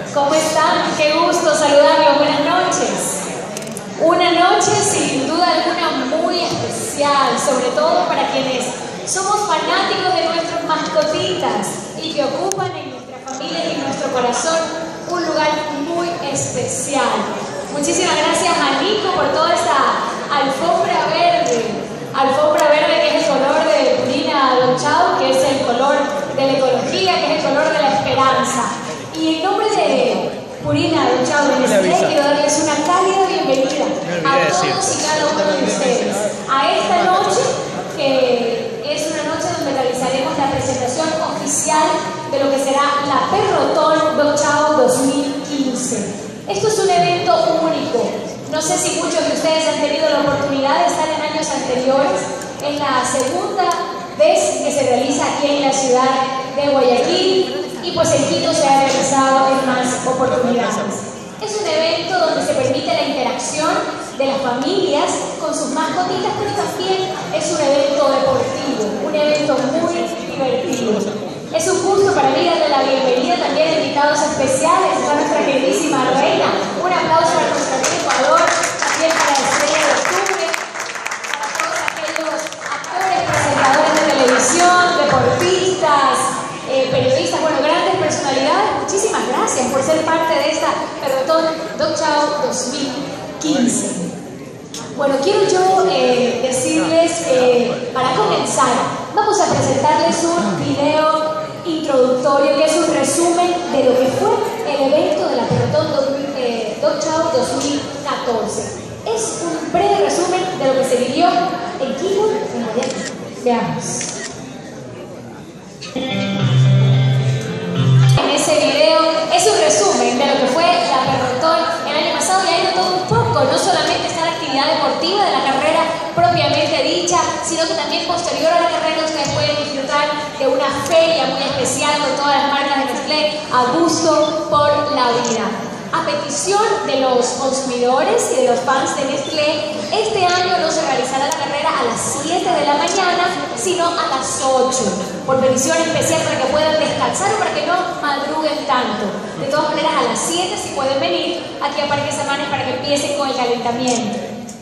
¿Cómo están? Qué gusto saludarlos. Buenas noches. Una noche sin duda alguna muy especial, sobre todo para quienes somos fanáticos de nuestras mascotitas y que ocupan en nuestra familia y en nuestro corazón un lugar muy especial. Muchísimas gracias a Nico por toda esta alfombra verde que es el color de Purina Dog Chow, que es el color de la ecología, que es el color de la esperanza. Y en nombre de Purina Dog Chow de Nestlé quiero darles una cálida bienvenida a todos y cada uno de ustedes a esta noche, que es una noche donde realizaremos la presentación oficial de lo que será la Perroton Dog Chow 2015. Esto es un evento único. No sé si muchos de ustedes han tenido la oportunidad de estar en años anteriores. Es la segunda vez que se realiza aquí en la ciudad de Guayaquil y pues en Quito se ha realizado en más oportunidades. Es un evento donde se permite la interacción de las familias con sus mascotitas, pero también es un evento deportivo, un evento muy divertido. Es un gusto para mí darle la bienvenida también a invitados especiales, a nuestra queridísima reina. Un aplauso para nuestra reina Ecuador, también para Estrella de Octubre, para todos aquellos actores, presentadores de televisión, deportistas, periodistas, bueno, grandes personalidades. Muchísimas gracias por ser parte de esta Perroton Dog Chow 2015. Bueno, quiero yo decirles que para comenzar vamos a presentarles un video introductorio que es un resumen de lo que fue el evento de la Perroton Dog Chow 2014. Es un breve resumen de lo que se vivió en Quito, en Guayaquil. Veamos. En ese video es un resumen de lo que fue la Perroton el año pasado, y hay de todo un poco, no solamente está la actividad deportiva de la carrera propiamente dicha, sino que también posterior a la carrera ustedes pueden disfrutar de una feria muy especial con todas las marcas de Nestlé a gusto por la vida. A petición de los consumidores y de los fans de Nestlé, este año no se realizará la carrera a las 7 de la mañana, sino a las 8, por petición especial para que puedan descansar o para que no madruguen tanto. De todas maneras, a las 7 si pueden venir aquí a Parque Samanes para que empiecen con el calentamiento.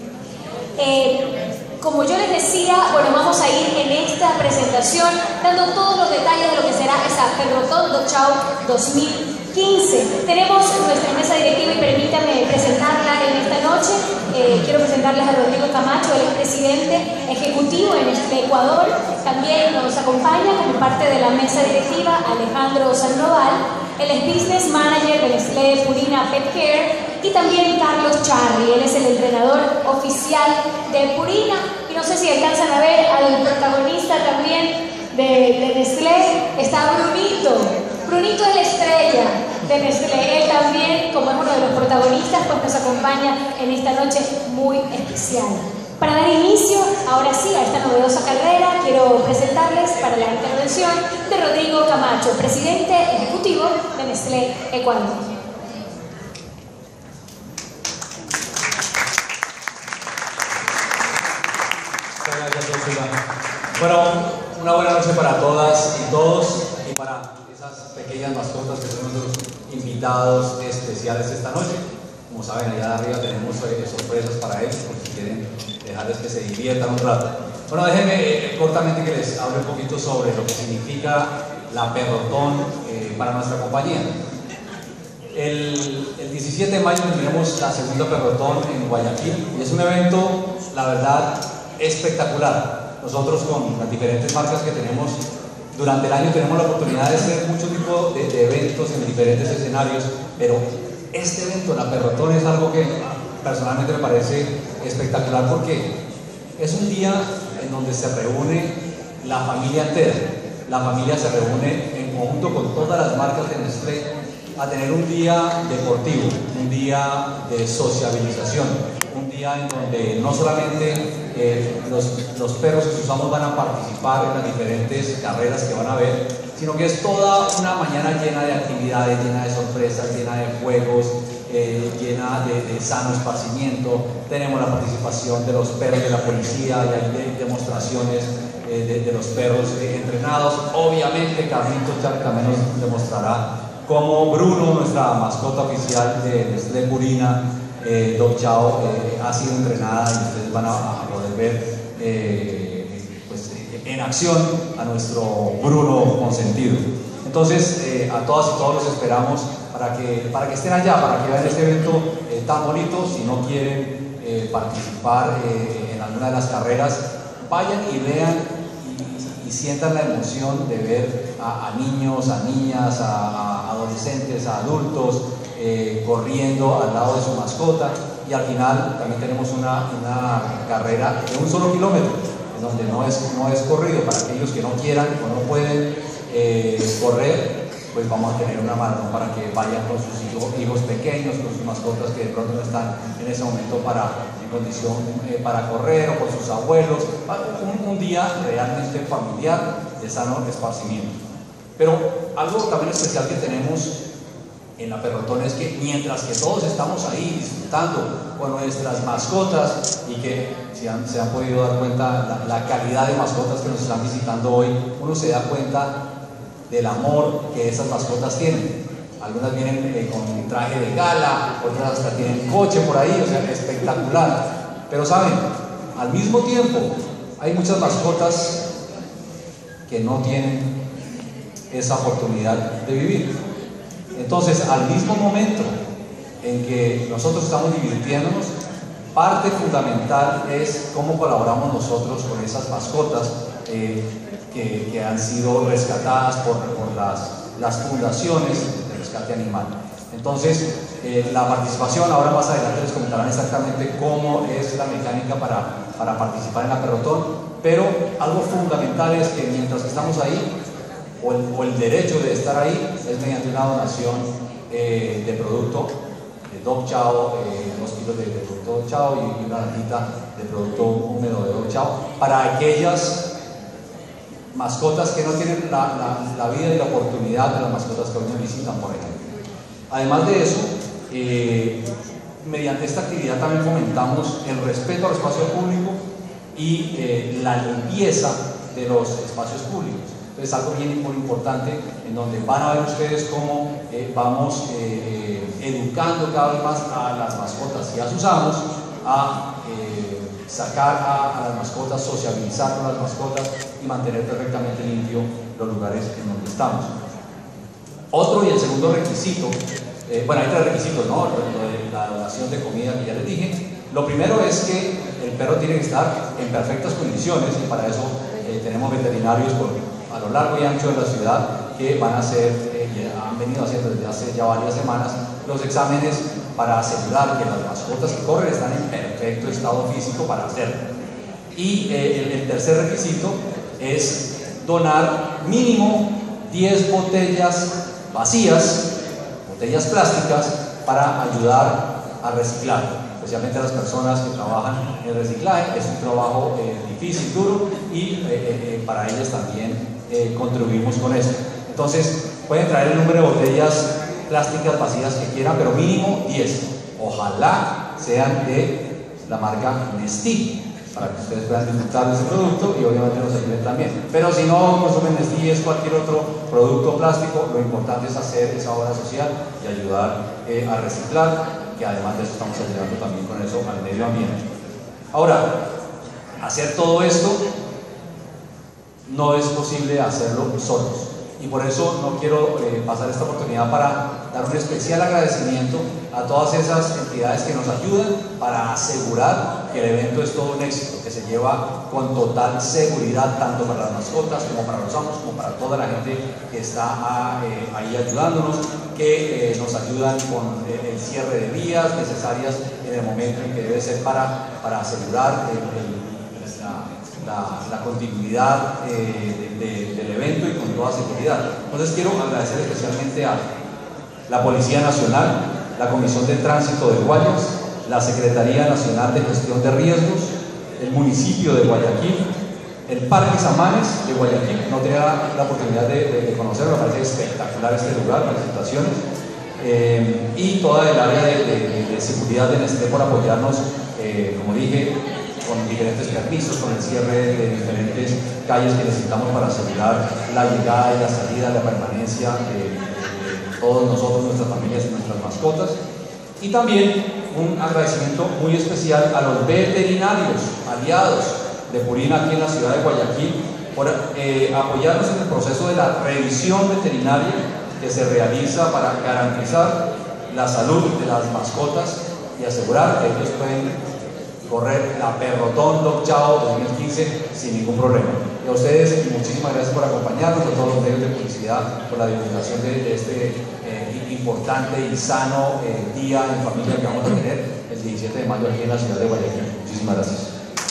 Como yo les decía, bueno, vamos a ir en esta presentación dando todos los detalles de lo que será esa Perroton Dog Chow 2015. Tenemos nuestra mesa directiva y permítanme presentarla en esta noche. Quiero presentarles a Rodrigo Camacho, el presidente ejecutivo de Nestlé Ecuador. También nos acompaña como parte de la mesa directiva Alejandro Sandoval. Él es Business Manager de Nestlé Purina Pet Care. Y también Carlos Charri, él es el entrenador oficial de Purina. Y no sé si alcanzan a ver al protagonista también de Nestlé, está Brunito. Brunito es la estrella de Nestlé. Él también, como es uno de los protagonistas, pues nos acompaña en esta noche muy especial. Para dar inicio, ahora sí, a esta novedosa carrera, quiero presentarles para la intervención de Rodrigo Camacho, presidente ejecutivo de Nestlé Ecuador. Bueno, una buena noche para todas y todos, y para esas pequeñas mascotas que son nuestros invitados especiales esta noche. Como saben, allá arriba tenemos sorpresas para ellos, por si quieren dejarles que se diviertan un rato. Bueno, déjenme cortamente que les hable un poquito sobre lo que significa la Perroton para nuestra compañía. El 17 de mayo tendremos la segunda Perroton en Guayaquil, y es un evento, la verdad, espectacular. Nosotros con las diferentes marcas que tenemos durante el año tenemos la oportunidad de hacer mucho tipo de eventos en diferentes escenarios, pero este evento, la Perroton, es algo que personalmente me parece espectacular porque es un día en donde se reúne la familia entera. La familia se reúne en conjunto con todas las marcas de Nestlé a tener un día deportivo, un día de sociabilización, un día en donde no solamente los perros que usamos van a participar en las diferentes carreras que van a haber, sino que es toda una mañana llena de actividades, llena de sorpresas, llena de juegos, llena de sano esparcimiento. Tenemos la participación de los perros de la policía, y hay demostraciones de los perros entrenados. Obviamente Carlitos Charri también nos demostrará como Bruno, nuestra mascota oficial de Purina, Dog Chow, ha sido entrenada y ustedes van a poder ver pues, en acción a nuestro Bruno consentido. Entonces, a todas y todos los esperamos para que estén allá, para que vean este evento tan bonito. Si no quieren participar en alguna de las carreras, vayan y vean y sientan la emoción de ver a niños, a niñas, a adolescentes, a adultos corriendo al lado de su mascota. Y al final también tenemos una carrera de 1 solo kilómetro, en donde no es corrido. Para aquellos que no quieran o no pueden correr, pues vamos a tener una maratón para que vayan con sus hijos pequeños, con sus mascotas que de pronto no están en ese momento en condición para correr, o con sus abuelos. Un día realmente familiar de sano esparcimiento. Pero algo también especial que tenemos en la Perrotón es que mientras que todos estamos ahí disfrutando con nuestras mascotas, y que se han podido dar cuenta la calidad de mascotas que nos están visitando hoy, uno se da cuenta del amor que esas mascotas tienen. Algunas vienen con traje de gala, otras hasta tienen coche por ahí, o sea, espectacular. Pero saben, al mismo tiempo hay muchas mascotas que no tienen esa oportunidad de vivir. Entonces, al mismo momento en que nosotros estamos divirtiéndonos, parte fundamental es cómo colaboramos nosotros con esas mascotas que han sido rescatadas por las fundaciones de rescate animal. Entonces, la participación, ahora más adelante les comentarán exactamente cómo es la mecánica para participar en la Perrotón, pero algo fundamental es que mientras que estamos ahí, o el derecho de estar ahí, es mediante una donación de producto de Dog Chow, 2 kilos de producto Dog Chow y una latita de producto húmedo de Dog Chow, para aquellas mascotas que no tienen la vida y la oportunidad de las mascotas que hoy nos visitan, por ejemplo. Además de eso, mediante esta actividad también fomentamos el respeto al espacio público y la limpieza de los espacios públicos. Es algo bien muy importante, en donde van a ver ustedes cómo vamos educando cada vez más a las mascotas y a sus amos a sacar a las mascotas, sociabilizar con las mascotas y mantener perfectamente limpio los lugares en donde estamos. Otro y el segundo requisito, bueno, hay 3 requisitos, ¿no? Lo de la donación de comida que ya les dije. Lo primero es que el perro tiene que estar en perfectas condiciones, y para eso tenemos veterinarios a lo largo y ancho de la ciudad que van a hacer, han venido haciendo desde hace ya varias semanas los exámenes para asegurar que las mascotas que corren están en perfecto estado físico para hacerlo. Y el tercer requisito es donar mínimo 10 botellas vacías, botellas plásticas, para ayudar a reciclar, especialmente a las personas que trabajan en el reciclaje. Es un trabajo difícil, duro, y para ellas también contribuimos con esto. Entonces, pueden traer el número de botellas plásticas vacías que quieran, pero mínimo 10. Ojalá sean de la marca Nestí, para que ustedes puedan disfrutar de ese producto y obviamente nos ayuden también. Pero si no consumen Nestí, es cualquier otro producto plástico, lo importante es hacer esa obra social y ayudar a reciclar, que además de eso estamos ayudando también con eso al medio ambiente. Ahora, hacer todo esto no es posible hacerlo solos, y por eso no quiero pasar esta oportunidad para dar un especial agradecimiento a todas esas entidades que nos ayudan para asegurar que el evento es todo un éxito, que se lleva con total seguridad, tanto para las mascotas como para los amos, como para toda la gente que está ahí ayudándonos, que nos ayudan con el cierre de vías necesarias en el momento en que debe ser para asegurar la continuidad del evento y con toda seguridad. Entonces quiero agradecer especialmente a la Policía Nacional, la Comisión de Tránsito de Guayas, la Secretaría Nacional de Gestión de Riesgos, el municipio de Guayaquil, el Parque Samanes de Guayaquil. No tenía la oportunidad de conocerlo, me parece espectacular este lugar, felicitaciones, y toda el área de seguridad de Nestlé por apoyarnos, como dije, con diferentes permisos, con el cierre de diferentes calles que necesitamos para asegurar la llegada y la salida, la permanencia de todos nosotros, nuestras familias y nuestras mascotas. Y también un agradecimiento muy especial a los veterinarios aliados de Purina aquí en la ciudad de Guayaquil por apoyarnos en el proceso de la revisión veterinaria que se realiza para garantizar la salud de las mascotas y asegurar que ellos pueden correr la Perrotón Dog Chow 2015 sin ningún problema. Y a ustedes, muchísimas gracias por acompañarnos, a todos los medios de publicidad, por la divulgación de este importante y sano día en familia que vamos a tener el 17 de mayo aquí en la ciudad de Guayaquil. Muchísimas gracias.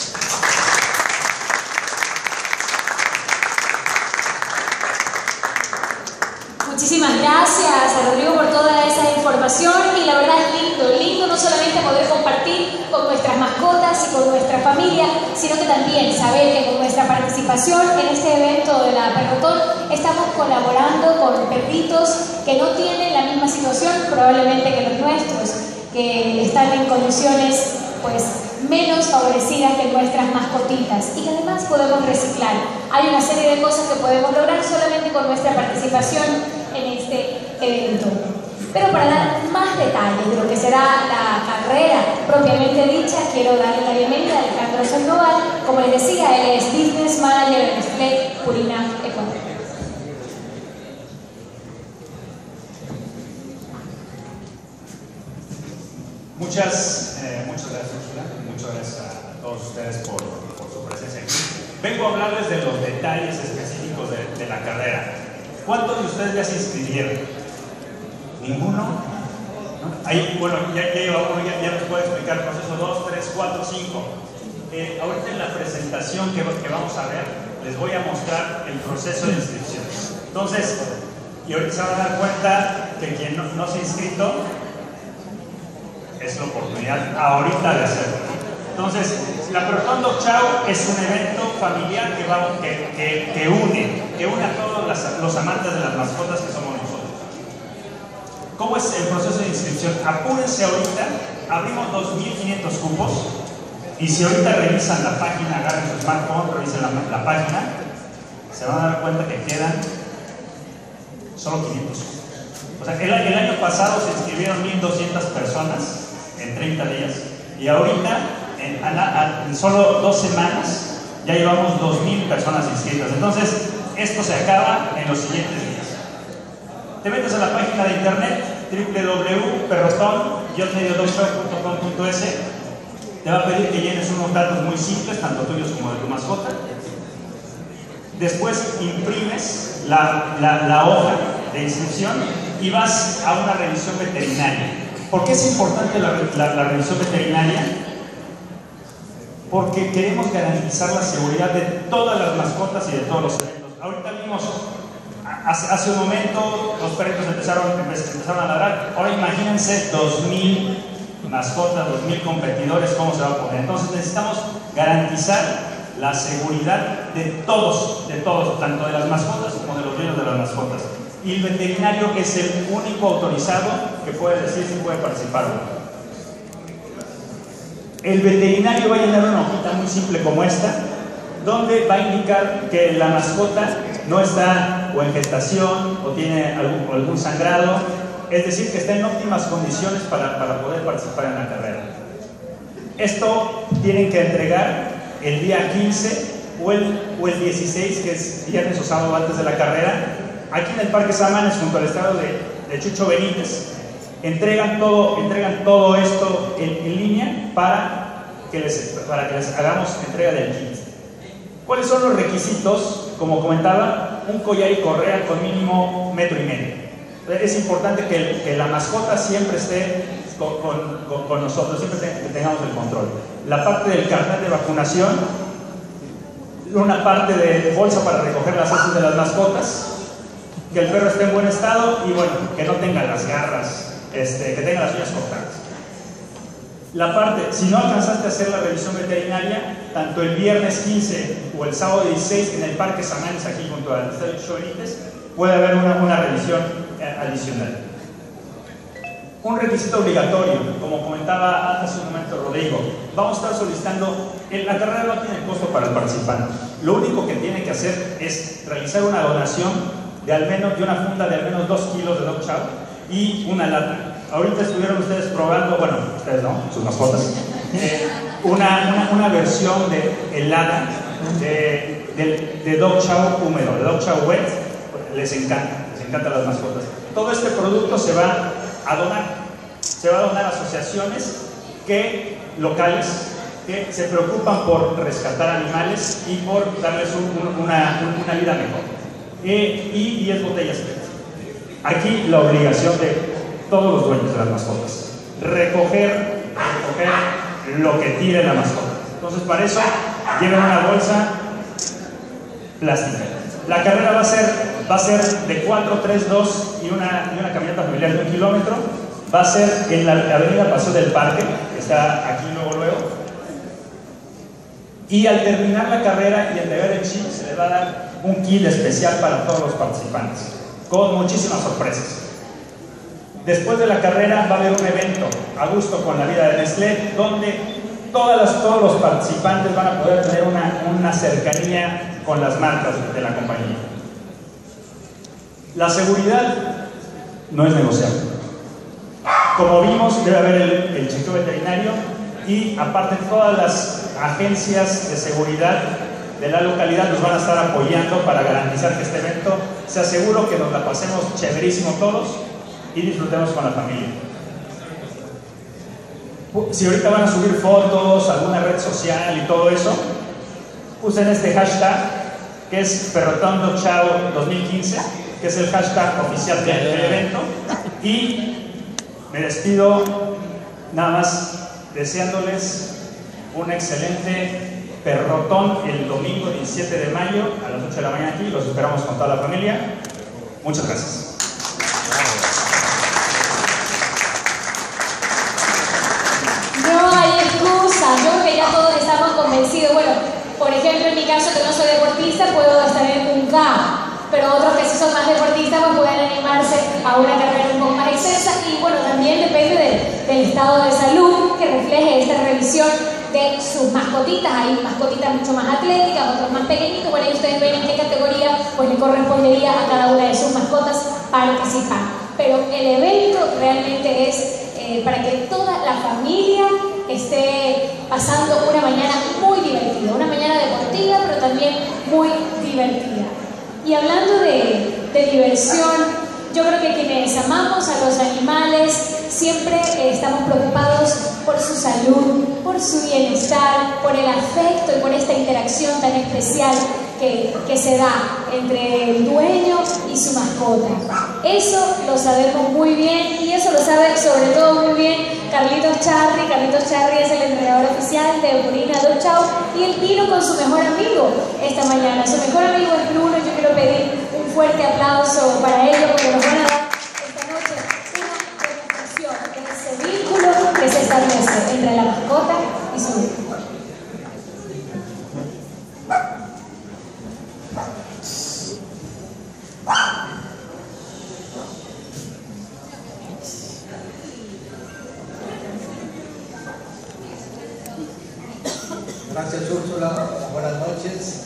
Muchísimas gracias a Rodrigo por toda esa información, y la verdad es lindo no solamente poder compartir con nuestras mascotas y con nuestra familia, sino que también saber que con nuestra participación en este evento de la Perrotón estamos colaborando con perritos que no tienen la misma situación probablemente que los nuestros, que están en condiciones pues menos favorecidas que nuestras mascotitas, y que además podemos reciclar. Hay una serie de cosas que podemos lograr solamente con nuestra participación en este evento. Pero para dar más detalles de lo que será la carrera propiamente dicha, quiero darle la bienvenida a Alejandro Sandoval. Como les decía, él es Business Manager de Nestlé Purina Ecuador. Muchas gracias, Úrsula. Muchas gracias a todos ustedes por su presencia aquí. Vengo a hablarles de los detalles específicos de la carrera. ¿Cuántos de ustedes ya se inscribieron? ¿Ninguno? ¿No? Ahí, bueno, ya lleva uno, ya nos puede explicar el proceso 2, 3, 4, 5. Ahorita en la presentación que vamos a ver, les voy a mostrar el proceso de inscripción. Entonces, y ahorita se van a dar cuenta que quien no se ha inscrito, es la oportunidad ahorita de hacerlo. Entonces, la Perrotón Dog Chow es un evento familiar que une a todos los amantes de las mascotas que somos nosotros. ¿Cómo es el proceso de inscripción? Apúrense ahorita, abrimos 2.500 cupos, y si ahorita revisan la página, agarren su smartphone, revisen la página, se van a dar cuenta que quedan solo 500 cupos. O sea, el año pasado se inscribieron 1.200 personas en 30 días, y ahorita en solo 2 semanas ya llevamos 2.000 personas inscritas. Entonces esto se acaba en los siguientes días. Te metes a la página de internet www.perroton-dogchow.com.es. te va a pedir que llenes unos datos muy simples, tanto tuyos como de tu mascota. Después imprimes la hoja de inscripción y vas a una revisión veterinaria. ¿Por qué es importante la revisión veterinaria? Porque queremos garantizar la seguridad de todas las mascotas y de todos los eventos. Ahorita vimos, hace un momento, los perritos empezaron a ladrar. Ahora imagínense 2.000 mascotas, 2.000 competidores, ¿cómo se va a poner? Entonces necesitamos garantizar la seguridad de todos, tanto de las mascotas como de los dueños de las mascotas. Y el veterinario es el único autorizado que puede decir si puede participar o no. El veterinario va a llenar una hojita muy simple como esta, donde va a indicar que la mascota no está o en gestación o tiene algún sangrado, es decir, que está en óptimas condiciones para poder participar en la carrera. Esto tienen que entregar el día 15 o el 16, que es viernes o sábado antes de la carrera, aquí en el Parque Samanes, junto al estadio de Chucho Benítez. Entregan todo esto en línea para que les hagamos entrega del kit. ¿Cuáles son los requisitos? Como comentaba, un collar y correa con mínimo 1,5 metros. Es importante que la mascota siempre esté con nosotros, siempre que tengamos el control. La parte del carnet de vacunación, una parte de bolsa para recoger las heces de las mascotas, que el perro esté en buen estado y bueno, que no tenga las garras, que tenga las uñas cortadas. La parte, si no alcanzaste a hacer la revisión veterinaria, tanto el viernes 15 o el sábado 16 en el Parque Samanes, aquí junto al estadio Chucho Benítez, puede haber una revisión adicional. Un requisito obligatorio, como comentaba hace un momento Rodrigo, vamos a estar solicitando, la carrera no tiene costo para el participante. Lo único que tiene que hacer es realizar una donación de una funda de al menos 2 kilos de Dog Chow y una lata. Ahorita estuvieron ustedes probando, bueno, ustedes no, sus mascotas, una versión de helada de Dog Chow húmedo, de Dog Chow wet. Les encantan las mascotas. Todo este producto se va a donar a asociaciones locales que se preocupan por rescatar animales y por darles una vida mejor. Y 10 botellas PET. Aquí la obligación de todos los dueños de las mascotas: recoger lo que tire la mascota. Entonces, para eso lleven una bolsa plástica. La carrera va a ser de 4, 3, 2 y una caminata familiar de 1 kilómetro. Va a ser en la avenida Paseo del Parque, que está aquí luego. Y al terminar la carrera y entregar el chip, se le va a dar un kit especial para todos los participantes, con muchísimas sorpresas. Después de la carrera va a haber un evento a gusto con la vida de Nestlé, donde todos los participantes van a poder tener una cercanía con las marcas de la compañía. La seguridad no es negociable. Como vimos, debe haber el chequeo veterinario y aparte todas las agencias de seguridad de la localidad nos van a estar apoyando para garantizar que este evento sea seguro, que nos la pasemos chéverísimo todos y disfrutemos con la familia. Si ahorita van a subir fotos, alguna red social y todo eso, usen este hashtag que es Perrotón Dog Chow 2015, que es el hashtag oficial del evento. Y me despido nada más deseándoles un excelente perrotón el domingo 17 de mayo a las 8 de la mañana aquí. Los esperamos con toda la familia. Muchas gracias. No hay excusa. Yo creo que ya todos estamos convencidos. Bueno, por ejemplo, en mi caso, que no soy deportista, puedo estar en un K. Pero otros que sí son más deportistas pues pueden animarse a una carrera un poco más extensa. Y bueno, también depende del estado de salud que refleje esta revisión de sus mascotitas. Hay mascotitas mucho más atléticas, otros más pequeñitos. Bueno, ahí ustedes ven en qué categoría pues le correspondería a cada una de sus mascotas participar. Pero el evento realmente es para que toda la familia esté pasando una mañana muy divertida, una mañana deportiva, pero también muy divertida. Y hablando de diversión, yo creo que quienes amamos a los animales siempre estamos preocupados por su salud, por su bienestar, por el afecto y por esta interacción tan especial que se da entre el dueño y su mascota. Eso lo sabemos muy bien y eso lo sabe sobre todo muy bien Carlitos Charri. Carlitos Charri es el entrenador oficial de Purina Dog Chow y él vino con su mejor amigo esta mañana. Su mejor amigo es Bruno. Yo quiero pedir un fuerte aplauso para ellos porque nos van a dar esta noche una demostración de ese vínculo que se establece entre la mascota y su dueño. Gracias, Úrsula. Buenas noches.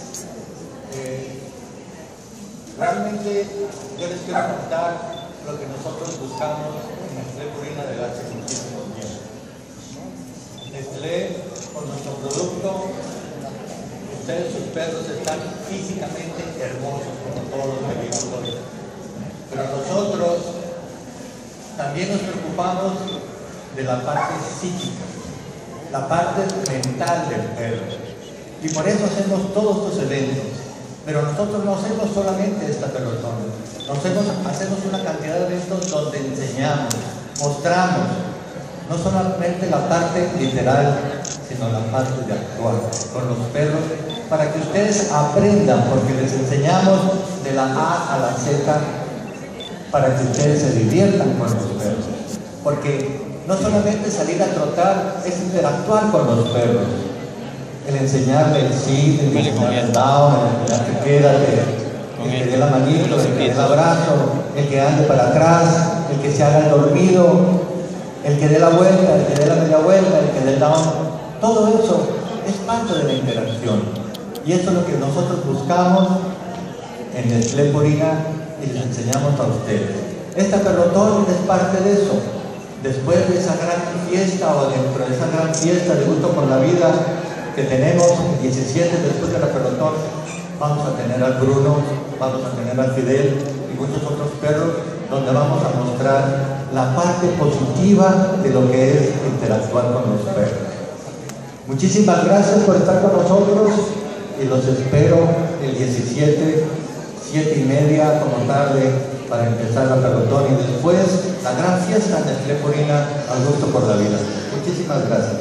Realmente yo les quiero contar lo que nosotros buscamos en Nestlé Purina desde hace muchísimo tiempo. Nestlé, con nuestro producto, ustedes, sus perros, están físicamente hermosos, como todos los que vimos hoy. Pero nosotros también nos preocupamos de la parte psíquica, la parte mental del perro. Y por eso hacemos todos estos eventos. Pero nosotros no hacemos solamente esta pelotón. Hacemos una cantidad de eventos donde enseñamos, mostramos, no solamente la parte literal, sino la parte de actuar con los perros, para que ustedes aprendan, porque les enseñamos de la A a la Z, para que ustedes se diviertan con los perros. Porque no solamente salir a trotar, es interactuar con los perros. El enseñarle el sí, el enseñarle el down, el enseñar que quédate, el que dé la manito, el que dé el abrazo, el que ande para atrás, el que se haga el dormido, el que dé la vuelta, el que dé la media vuelta, el que dé el down. Todo eso es parte de la interacción. Y eso es lo que nosotros buscamos en Nestlé Purina y les enseñamos a ustedes. Esta pelotón es parte de eso. Después de esa gran fiesta o dentro de esa gran fiesta de gusto por la vida que tenemos el 17 después de la pelotón, vamos a tener al Bruno, vamos a tener al Fidel y muchos otros perros, donde vamos a mostrar la parte positiva de lo que es interactuar con los perros. Muchísimas gracias por estar con nosotros y los espero el 17, 7:30 como tarde, para empezar la pelotón y después la gran fiesta de Nestlé Purina al gusto por la vida. Muchísimas gracias.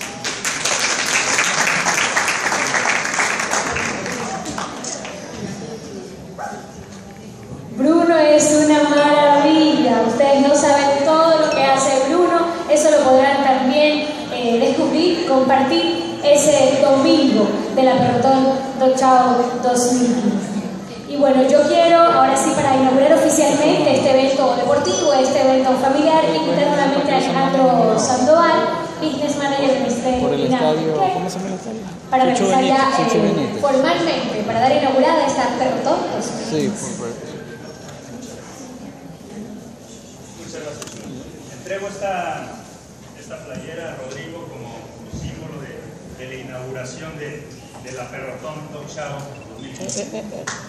Bruno es una maravilla. Ustedes no saben todo lo que hace Bruno. Eso lo podrán también descubrir, compartir ese domingo de la Pelotón Dog Chow 2015. Y bueno, yo quiero, ahora sí, para inaugurar oficialmente este evento deportivo, este evento familiar, invitar nuevamente a Alejandro Sandoval, Business Manager de Nestlé. Por el estadio, ¿cómo se llama el estadio? Para realizar ya formalmente, para dar inaugurada esta Pelotón 2015. Sí, por Muchas gracias. Entrego esta playera a Rodrigo como símbolo de la inauguración de la Pelotón Dog Chow 2015.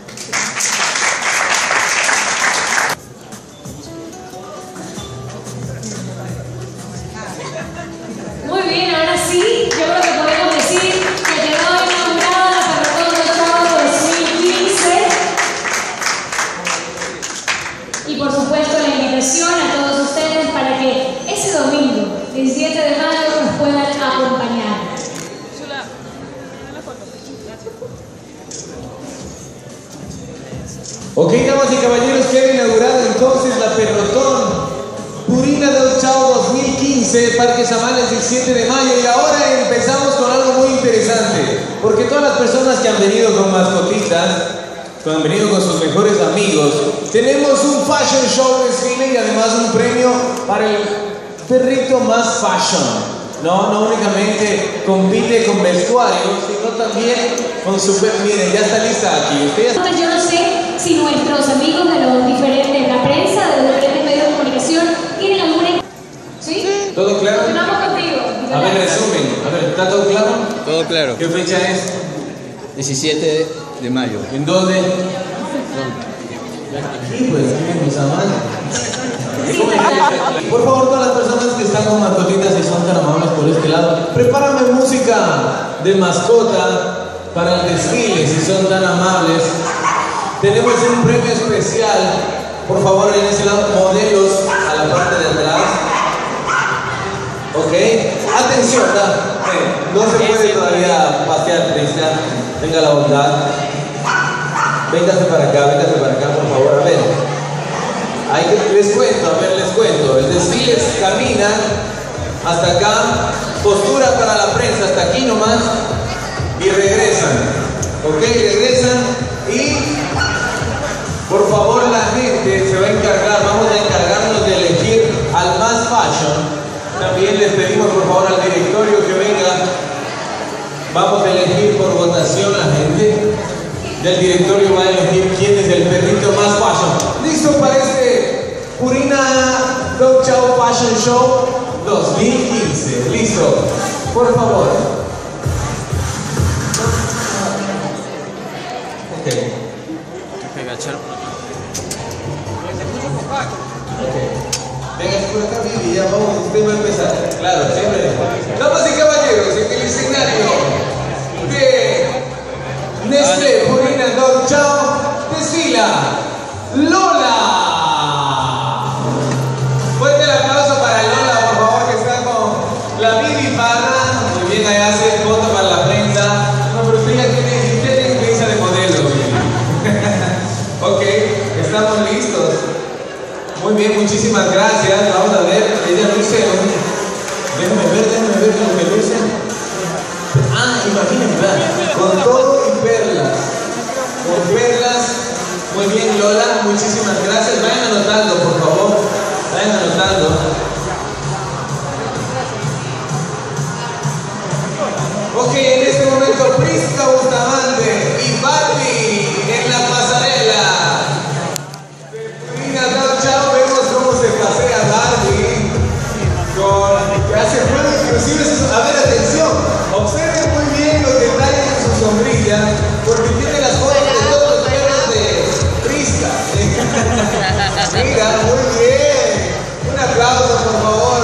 Muy bien, ahora sí, yo creo que podemos decir que quedó inaugurada la Pelotón Dog Chow 2015. Y por supuesto la invitación a todos ustedes para que ese domingo, 17 de mayo, nos puedan acompañar. Ok, damas y caballeros, queda inaugurada entonces la Pelotón Purina Dog Chow 2015, Parque Samanes, el 7 de mayo. Y ahora empezamos con algo muy interesante, porque todas las personas que han venido con mascotitas, que han venido con sus mejores amigos, tenemos un fashion show desfile y además un premio para el perrito más fashion. No únicamente compite con vestuario, sino también con super... Miren, ya está lista aquí. Ustedes... Yo no sé si nuestros amigos de los diferentes, la prensa, de los diferentes medios de comunicación, tienen alguna... ¿Sí? ¿Todo claro? Continuamos contigo. A ver, resumen. A ver, ¿está todo claro? todo claro. ¿Qué fecha es? 17 de mayo. ¿En dónde? Aquí, pues, aquí en mis amables. Por favor, todas las personas que están con mascotitas y son tan amables por este lado, prepárame música de mascota para el desfile, si son tan amables. Tenemos un premio especial, por favor, en ese lado, modelos a la parte de atrás. Ok, atención, no se puede todavía pasear, Cristian, tenga la bondad. Véngase para acá, por favor, a ver. Les cuento, el desfile camina hasta acá, postura para la prensa, hasta aquí nomás, y regresan, ok, regresan y por favor la gente se va a encargar, vamos a encargarnos de elegir al más fashion. También les pedimos por favor al directorio que venga, vamos a elegir por votación la gente del directorio va a elegir quién es el perrito más fashion. ¿Listo para este Purina Dog Chow Fashion Show 2015? ¿Listo? Por favor. Ok. Venga por acá, Vivi, ya vamos, usted va a empezar. Claro, siempre. Damas y caballeros, en el escenario de Nestlé Purina Dog Chow desfila Lola. Fuerte el aplauso para Lola, por favor, que está con la Vivi Parra. Muy bien, allá hace foto para la prensa. No, pero usted ya tiene experiencia de modelo. Ok, estamos listos. Muy bien, muchísimas gracias. Vamos a ver, ella luce. Déjame ver lo que luce. Ah, imagínense, con todo y perlas. Con perlas. Muy bien, Lola, muchísimas gracias. Vayan anotando, por favor. Vayan anotando. Ok, en este momento Prisca Bustamante y Barbie en la pasarela. aplauso, por favor.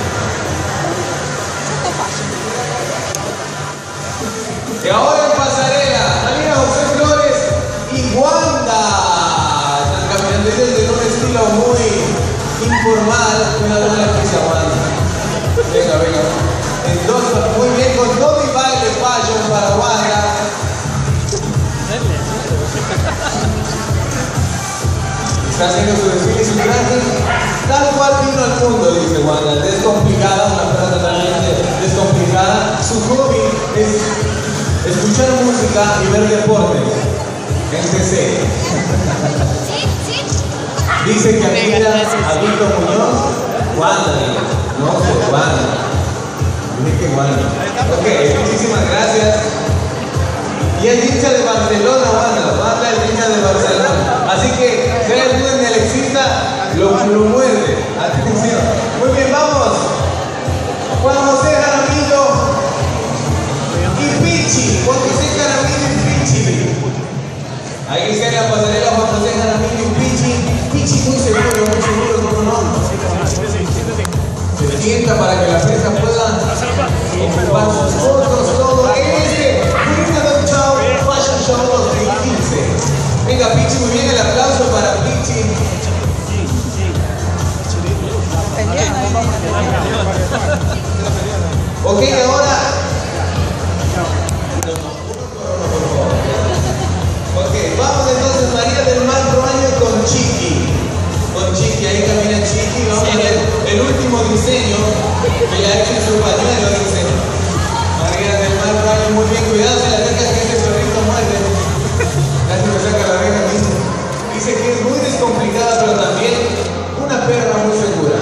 Y ahora en pasarela, Marina José Flores y Wanda. Están caminando desde un estilo muy informal. Una vez la pisa Wanda. Venga, venga. Entonces, muy bien, con todo y baile fashion para Wanda. Está haciendo su desfile y su traje tal cual vino al mundo, dice Wanda. Descomplicada, una persona totalmente descomplicada. Su hobby es escuchar música y ver deportes en PC. Dice que admira a Víctor Muñoz. Wanda, no sé, Wanda. Dije que Wanda. Ok, muchísimas gracias. Y es hincha de Barcelona, Wanda. Wanda es hincha de Barcelona. Así que, si hay algún alexista, lo muerde. Atención. Muy bien, vamos. Juan José Jaramillo y Pichi. Juan José Jaramillo y Pichi. Ahí está en la pasarela Juan José Jaramillo y Pichi. Pichi muy seguro, ¿cómo no? Se sienta para que la prensa pueda ocupar sus fotos, todo. Purina Dog Chow Fashion Show 2015. Venga, Pichi, muy bien, el aplauso para Pichi. Ok, ahora. Ok, vamos entonces, María del Mar Roaño con Chiqui. Con Chiqui, ahí camina Chiqui. Vamos a ver el último diseño que le ha hecho en su pañuelo, dice María del Mar Roaño. Muy bien, cuidado, se le acerca que este perrito muerde. Casi me saca la oreja mismo. Dice que es muy descomplicada, pero también una perra muy segura.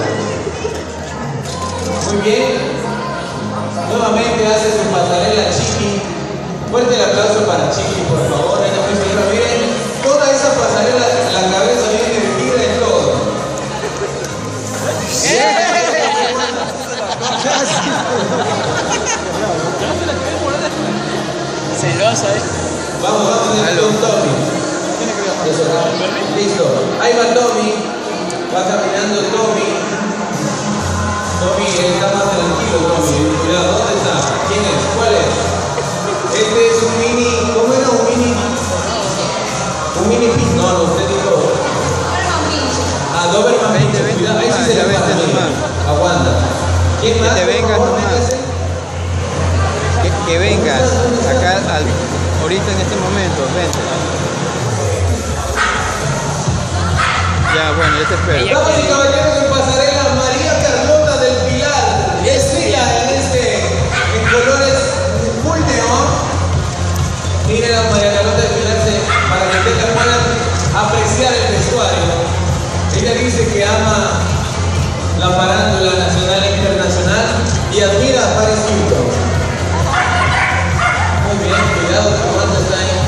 Muy bien. Nuevamente hace su pasarela Chiqui. Fuerte el aplauso para Chiqui, por favor. Miren, toda esa pasarela, la cabeza viene erguida y todo. Celosa, Vamos con Tommy. Listo. Ahí va Tommy. Va caminando Tommy. Tommy está más tranquilo, Tommy. Cuidado, ¿dónde está? ¿Quién es? ¿Cuál es? Este es un mini. ¿Cómo era un mini? Un mini pin. No, usted dijo. Ah, Doberman Pinche. Cuidado, ahí sí se le pasa. Aguanta. ¿Quién más? Que te vengas nomás. Que vengas acá ahorita en este momento, vente. Ya, bueno, yo te espero. Damas y caballeros en pasarela, María Carlota del Pilar. Es ella en colores full neón. Miren a María Carlota del Pilar para que ustedes puedan apreciar el vestuario. Ella dice que ama la farándula nacional e internacional y admira a Paris Hilton. Muy bien, cuidado que Wanda está ahí.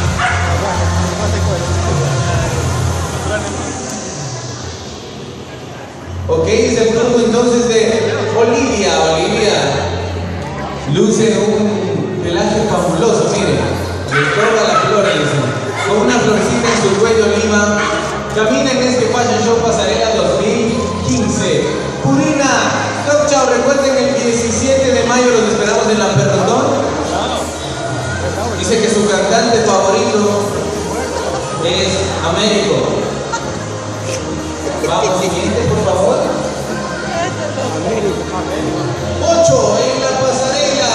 Ok, es el turno entonces de Olivia. Olivia luce un pelaje fabuloso, miren, de toda la flor, con una florcita en su cuello lima. Camina en este Fashion Show Pasarela 2015. Purina Dog Chow, recuerden el 17 de mayo los esperamos en la Perrotón. Dice que su cantante favorito es Américo. Vamos, siguiente, por favor. 8 en la pasarela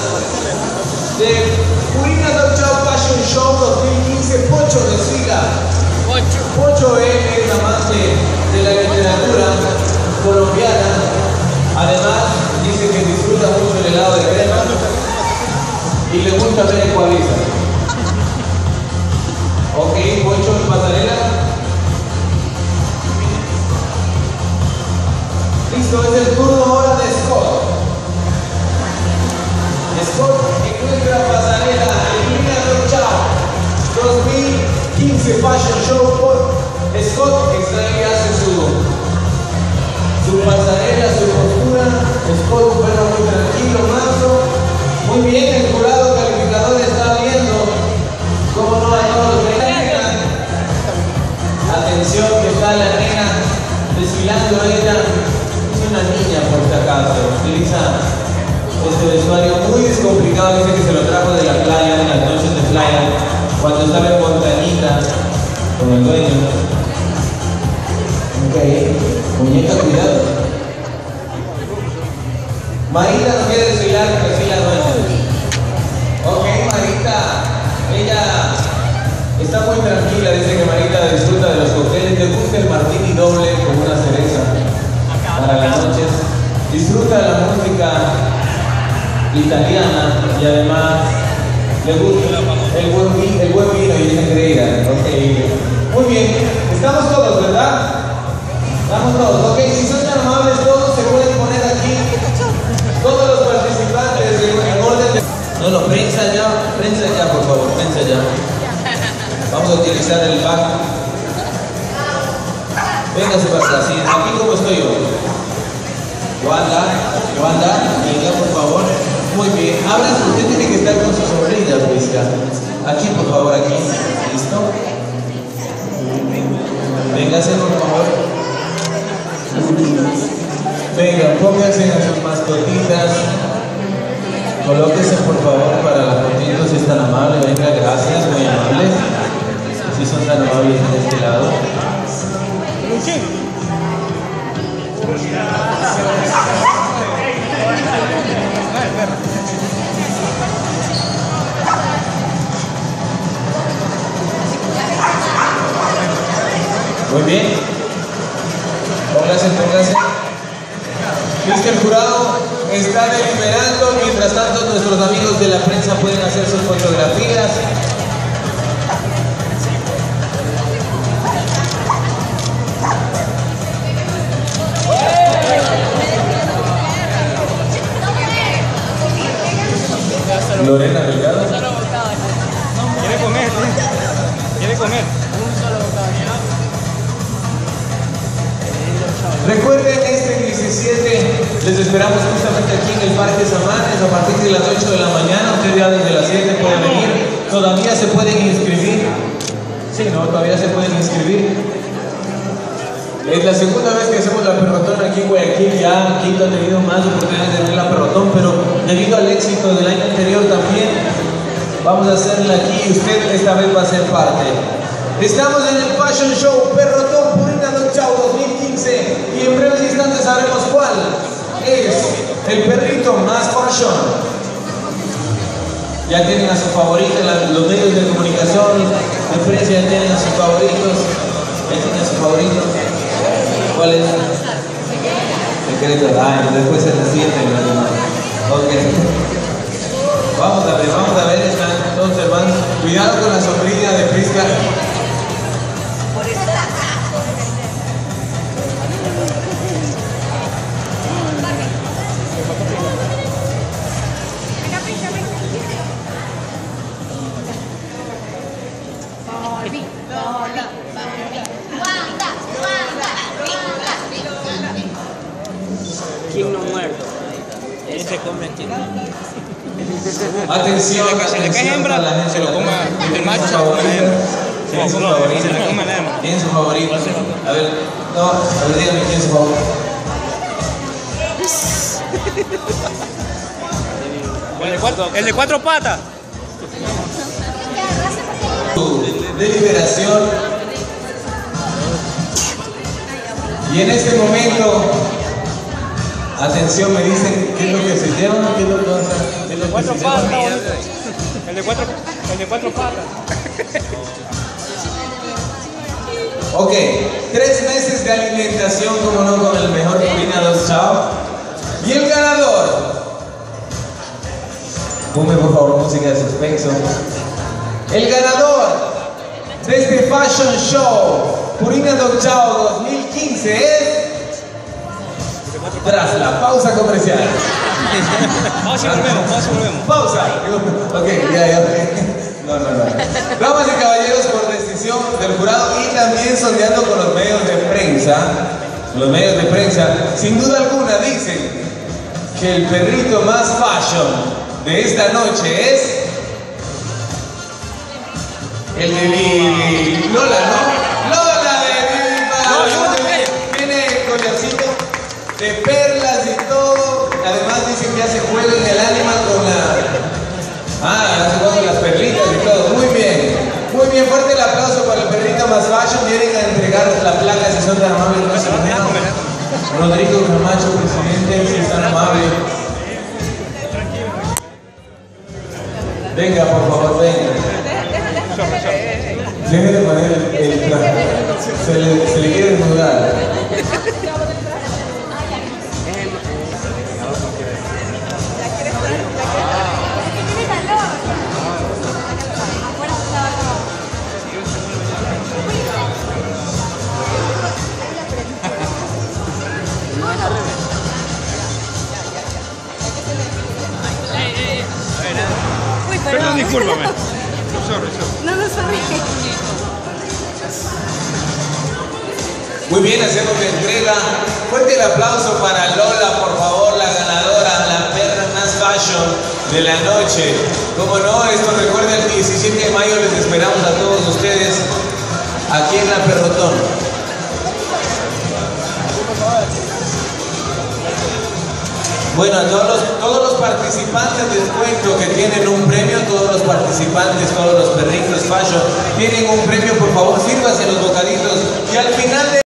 de Purina Dog Chow Fashion Show 2015. Pocho desfila. Pocho es amante de la literatura colombiana. Además, dice que disfruta mucho el helado de crema y le gusta ver ecualiza. Ok, Pocho en pasarela. Listo, es el turno ahora de Scott. Scott en nuestra pasarela Purina Dog Chow 2015 Fashion Show por Scott, que está ahí, hace su pasarela, su postura. Scott, un perro muy tranquilo, manso. Muy bien, el jurado calificador está viendo cómo no hay todos los nena. Atención, que está la nena desfilando ella carácter. Utiliza este vestuario muy descomplicado, dice que se lo trajo de la playa, de las noches de playa, cuando estaba en Montañita con el dueño. Ok, muñeca, cuidado. Marita no quiere desfilar, pero sí la dueña. Ok, Marita, ella está muy tranquila, dice que Marita disfruta de los cócteles, le gusta el martini doble con una cereza para las noches, disfruta de la música italiana y además le gusta el buen vino y es engreída. Okay. Muy bien, estamos todos, ¿verdad? Estamos todos, ok, si son tan amables todos se pueden poner aquí, todos los participantes en orden de... No, prensa ya, por favor, prensa ya. Vamos a utilizar el back. Véngase para acá, sí, aquí como estoy yo. Wanda, venga por favor. Muy bien, ábranse, usted tiene que estar con su sobrina, Prisca. Aquí por favor, aquí. ¿Listo? Véngase por favor. Venga, pónganse a sus mascotitas. Colóquese por favor para la fotito si es tan amable. Venga, gracias, muy amables. Si son tan amables de este lado. Muy bien. Póngase. Mr. Jurado está deliberando. Mientras tanto, nuestros amigos de la prensa pueden hacer sus fotografías. Lorena Delgado. Quiere comer. Recuerden, este 17 les esperamos justamente aquí en el Parque Samanes a partir de las 8 de la mañana. Usted ya desde las 7 puede venir. Todavía se pueden inscribir. Sí, no, todavía se pueden inscribir. Es la segunda vez que hacemos la perrotón aquí en Guayaquil. Ya Quito ha tenido más oportunidades de tener la perrotón, pero debido al éxito del año anterior también vamos a hacerla aquí y usted esta vez va a ser parte. Estamos en el Fashion Show Perrotón Purina Dogchow 2015 y en breves instantes sabremos cuál es el perrito más fashion. Ya tienen a su favorito, los medios de comunicación, de prensa ya tienen a sus favoritos. Ya tienen a sus favoritos. ¿Cuál es? Secreto. Después se resienten los demás. Ok. Vamos a ver, están todos hermanos. Cuidado con la sombrilla de Prisca. ¿Quién no muerto? Él se come aquí. Atención, si le cae hembra, se lo coma el macho. ¿Quién es su favorito? ¿Quién es su favorito? A ver, dígame quién es su favorito. El de cuatro patas. Deliberación. Y en este momento, atención, me dicen qué es lo que se lleva, qué es lo que pasa. El de cuatro patas. El de cuatro patas. Ok, 3 meses de alimentación, como no, con el mejor Purina Dogchow. Y el ganador. Ponme por favor música de suspenso. El ganador de este Fashion Show Purina Dogchow 2015 es... Tras la pausa comercial. Pausa y volvemos. Pausa. Ok, ya. No. Damas y caballeros, por decisión del jurado y también sondeando con los medios de prensa, sin duda alguna dicen que el perrito más fashion de esta noche es el de Lili. Lola, ¿no? Lola de Lili. Tiene el collarcito de perlas y todo. ya se jueguen el ánima con la... Ah, hace con las perlitas y todo. Muy bien. Muy bien, fuerte el aplauso para el perrito más fashion. Vienen a entregar la placa si son tan amables. Rodrigo Camacho, presidente, si es tan amable. Venga, por favor, venga. Deje de poner el traje. Se le quiere desnudar. Perdón, discúlpame. Sorry. No lo sabía. Muy bien, hacemos la entrega. Fuerte el aplauso para Lola, por favor, la ganadora, la perra más fashion de la noche. Como no, esto recuerda el 17 de mayo, les esperamos a todos ustedes aquí en la Perrotón. Bueno, a todos los participantes les cuento que tienen un premio, todos los participantes, todos los perritos fashion tienen un premio, por favor, sírvanse los bocaditos y al final de